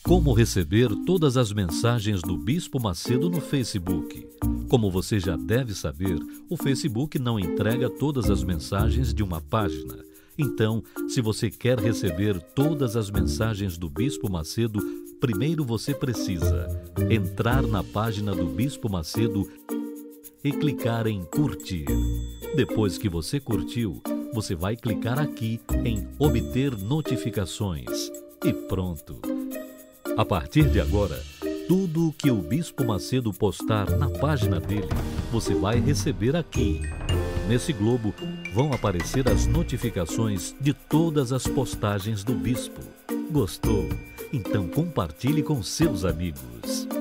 Como receber todas as mensagens do Bispo Macedo no Facebook? Como você já deve saber, o Facebook não entrega todas as mensagens de uma página. Então, se você quer receber todas as mensagens do Bispo Macedo, primeiro você precisa entrar na página do Bispo Macedo e clicar em curtir. Depois que você curtiu, você vai clicar aqui em obter notificações e pronto. A partir de agora, tudo o que o Bispo Macedo postar na página dele, você vai receber aqui. Nesse globo vão aparecer as notificações de todas as postagens do Bispo. Gostou? Então compartilhe com seus amigos.